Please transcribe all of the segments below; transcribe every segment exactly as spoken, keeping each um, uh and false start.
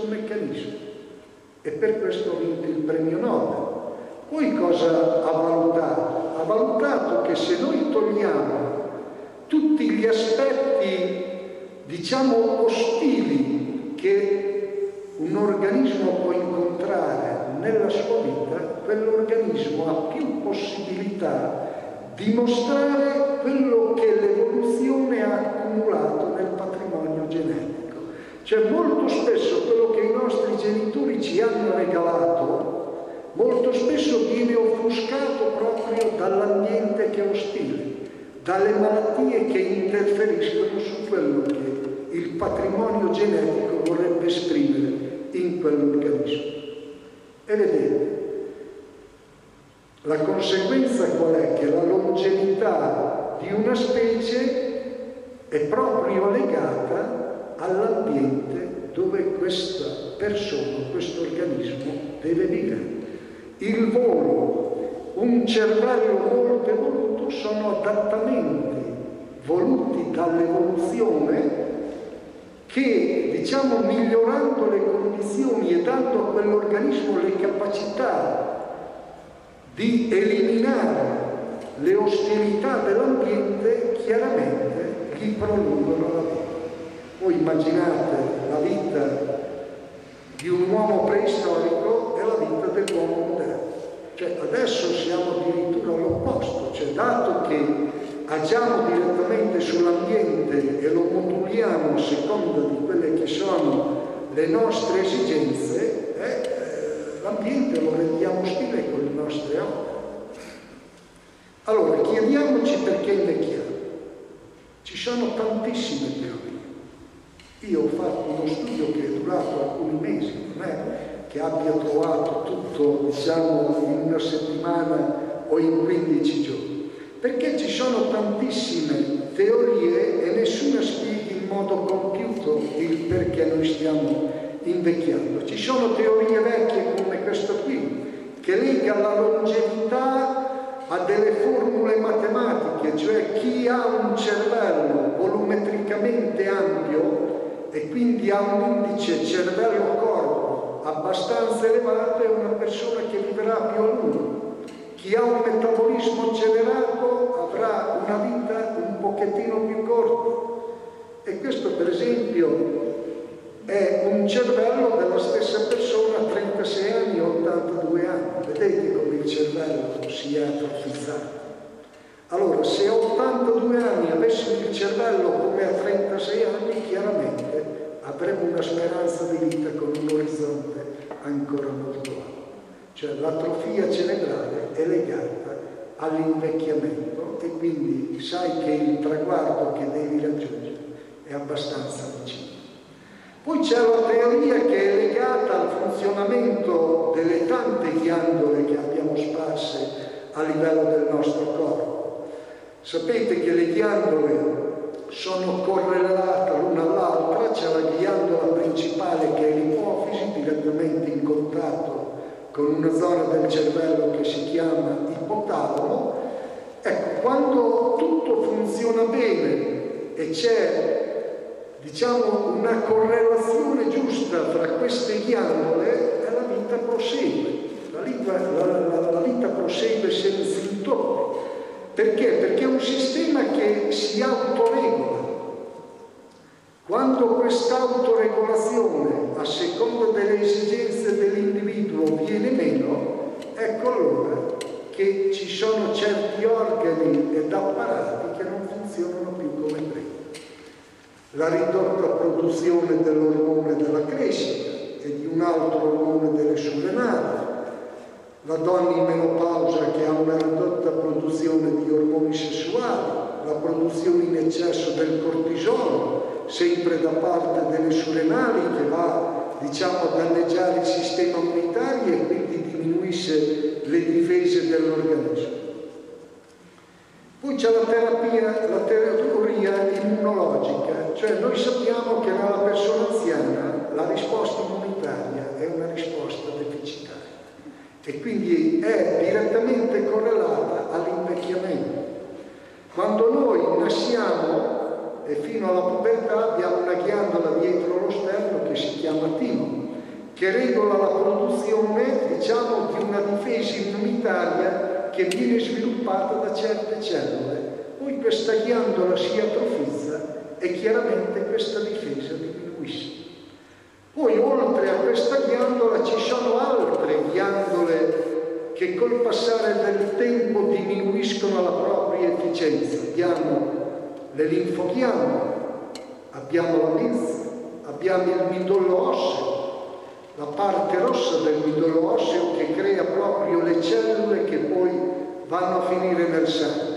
meccanismo e per questo ha vinto il premio Nobel. Poi cosa ha valutato? Ha valutato che se noi togliamo tutti gli aspetti, diciamo, ostili che un organismo può incontrare nella sua vita, quell'organismo ha più possibilità di mostrare quello che l'evoluzione ha accumulato nel patrimonio genetico. Cioè molto spesso quello che i nostri genitori ci hanno regalato, molto spesso viene offuscato proprio dall'ambiente che è ostile, dalle malattie che interferiscono su quello che il patrimonio genetico vorrebbe esprimere in quell'organismo. E vedete, la conseguenza qual è? Che la longevità di una specie è proprio legata all'ambiente dove questa persona, questo organismo deve vivere. Il volo, un cervello molto evoluto sono adattamenti voluti dall'evoluzione che, diciamo, migliorando le condizioni e dando a quell'organismo le capacità di eliminare le ostilità dell'ambiente, chiaramente gli prolungano la vita. Voi immaginate la vita di un uomo preistorico e la vita dell'uomo moderno. Cioè adesso siamo addirittura all'opposto, cioè dato che agiamo direttamente sull'ambiente e lo moduliamo a seconda di quelle che sono le nostre esigenze, eh, l'ambiente lo rendiamo ostile con le nostre opere. Allora, chiediamoci perché invecchiamo. Ci sono tantissime teorie. Io ho fatto uno studio che è durato alcuni mesi, non è che abbia trovato tutto, diciamo, in una settimana o in quindici giorni. Perché ci sono tantissime teorie e nessuna spiega in modo compiuto il perché noi stiamo invecchiando. Ci sono teorie vecchie come questa qui, che lega la longevità a delle formule matematiche, cioè chi ha un cervello volumetricamente ampio e quindi ha un indice cervello-corpo abbastanza elevato è una persona che vivrà più a lungo. Chi ha un metabolismo accelerato avrà una vita un pochettino più corta. E questo, per esempio, è un cervello della stessa persona a trentasei anni o ottantadue anni. Vedete come il cervello si è atrofizzato. Allora, se a ottantadue anni avessimo il cervello come a trentasei anni, chiaramente avremo una speranza di vita con un orizzonte ancora molto alto. Cioè l'atrofia cerebrale è legata all'invecchiamento e quindi sai che il traguardo che devi raggiungere è abbastanza vicino. Poi c'è la teoria che è legata al funzionamento delle tante ghiandole che abbiamo sparse a livello del nostro corpo. Sapete che le ghiandole sono correlate l'una all'altra, c'è la ghiandola principale che è l'ipofisi, direttamente in contatto con una zona del cervello che si chiama ipotalamo. Ecco, quando tutto funziona bene e c'è, diciamo, una correlazione giusta tra queste ghiandole, la vita prosegue, la vita, la, la, la vita prosegue senza intoppi. Perché? Perché è un sistema che si autoregola. Quando questa autoregolazione, a seconda delle esigenze dell'individuo, viene meno, ecco allora che ci sono certi organi ed apparati che non funzionano più come prima. La ridotta produzione dell'ormone della crescita e di un altro ormone delle surrenali, la donna in menopausa che ha una ridotta produzione di ormoni sessuali, la produzione in eccesso del cortisolo, sempre da parte delle surrenali, che va, diciamo, a danneggiare il sistema immunitario e quindi diminuisce le difese dell'organismo. Poi c'è la terapia, la teoria immunologica, cioè noi sappiamo che nella persona anziana la risposta immunitaria è una risposta deficitaria e quindi è direttamente correlata all'invecchiamento. Quando noi nasciamo e fino alla pubertà abbiamo una ghiandola dietro lo sterno che si chiama timo che regola la produzione, diciamo, di una difesa immunitaria che viene sviluppata da certe cellule. Poi questa ghiandola si atrofizza e chiaramente questa difesa diminuisce. Poi oltre a questa ghiandola ci sono altre ghiandole che col passare del tempo diminuiscono la propria efficienza. Abbiamo le linfoghiandole, abbiamo la linfa, abbiamo il midollo osseo, la parte rossa del midollo osseo che crea proprio le cellule che poi vanno a finire nel sangue.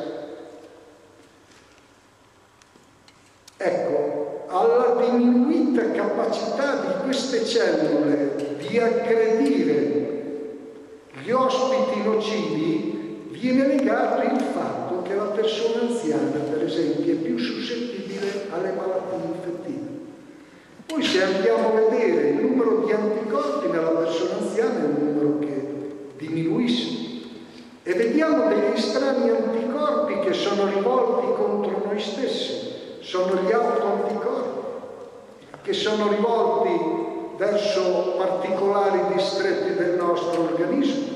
Ecco, alla diminuita capacità di queste cellule di aggredire gli ospiti nocivi viene legato il fatto che la persona anziana, per esempio, è più suscettibile alle malattie infettive. Poi se andiamo a vedere il numero di anticorpi nella persona anziana è un numero che diminuisce e vediamo degli strani anticorpi che sono rivolti contro noi stessi, sono gli autoanticorpi che sono rivolti verso particolari distretti del nostro organismo.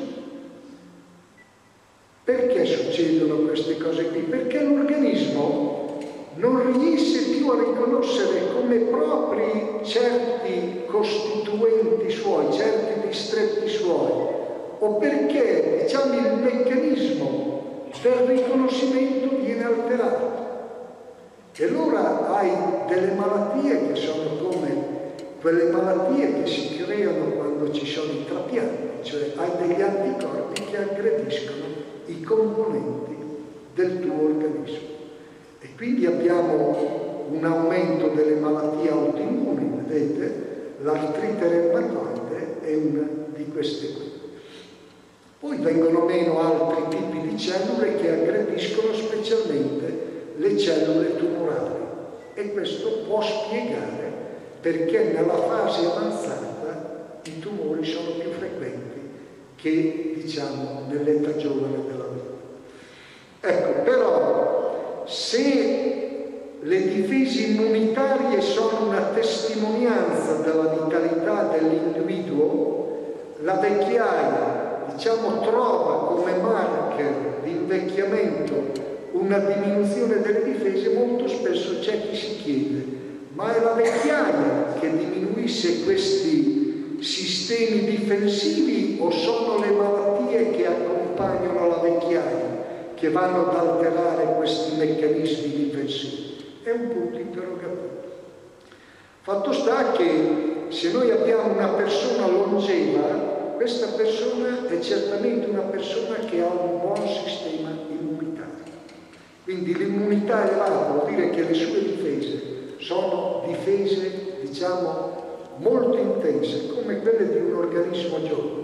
Perché succedono queste cose qui? Perché l'organismo non riesce più a riconoscere come propri certi costituenti suoi, certi distretti suoi, o perché, diciamo, il meccanismo del riconoscimento viene alterato. E allora hai delle malattie che sono come quelle malattie che si creano quando ci sono i trapianti, cioè hai degli anticorpi che aggrediscono i componenti del tuo organismo. E quindi abbiamo un aumento delle malattie autoimmuni, vedete? L'artrite reumatoide è una di queste qui. Poi vengono meno altri tipi di cellule che aggrediscono specialmente le cellule tumorali e questo può spiegare perché nella fase avanzata i tumori sono più frequenti che, diciamo, nell'età giovane della vita. Ecco, però, se le difese immunitarie sono una testimonianza della vitalità dell'individuo, la vecchiaia, diciamo, trova come marker di invecchiamento una diminuzione delle difese. Molto spesso c'è chi si chiede: ma è la vecchiaia che diminuisce questi sistemi difensivi o sono le malattie che accompagnano la vecchiaia che vanno ad alterare questi meccanismi difensivi? È un punto interrogativo. Fatto sta che se noi abbiamo una persona longeva, questa persona è certamente una persona che ha un buon sistema immunitario. Quindi l'immunità elevata vuol dire che le sue difese sono difese, diciamo, molto intense, come quelle di un organismo giovane.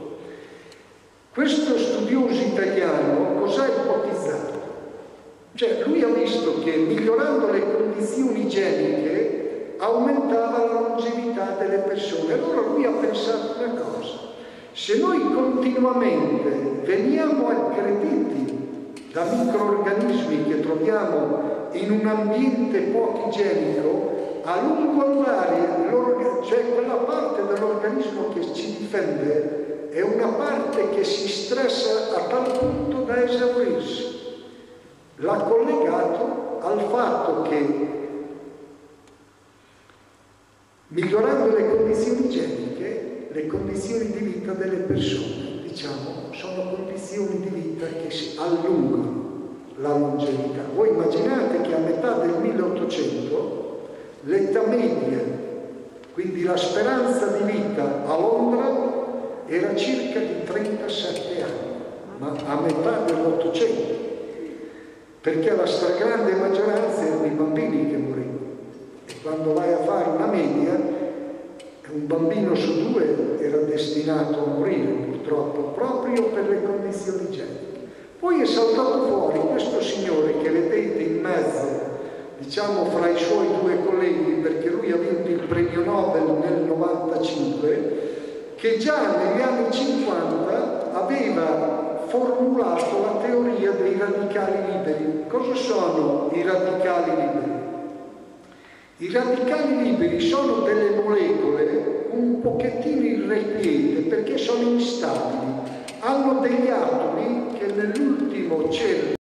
Questo studioso italiano cosa ha ipotizzato? Cioè, lui ha visto che migliorando le condizioni igieniche aumentava la longevità delle persone. Allora lui ha pensato una cosa: se noi continuamente veniamo aggrediti da microorganismi che troviamo in un ambiente poco igienico, a lungo andare, cioè quella parte dell'organismo che ci difende è una parte che si stressa a tal punto da esaurirsi. L'ha collegato al fatto che migliorando le condizioni igieniche, le condizioni di vita delle persone, diciamo, sono condizioni di vita che si allungano la longevità. Voi immaginate che a metà del milleottocento l'età media, quindi la speranza di vita a Londra, era circa di trentasette anni, ma a metà dell'Ottocento, perché la stragrande maggioranza erano i bambini che morivano. E quando vai a fare una media, un bambino su due era destinato a morire, purtroppo, proprio per le condizioni igieniche. Poi è saltato fuori questo signore che vedete in mezzo, diciamo, fra i suoi due colleghi, perché lui ha vinto il premio Nobel nel novantacinque, che già negli anni cinquanta aveva formulato la teoria dei radicali liberi. Cosa sono i radicali liberi? I radicali liberi sono delle molecole un pochettino irrequiete perché sono instabili, hanno degli atomi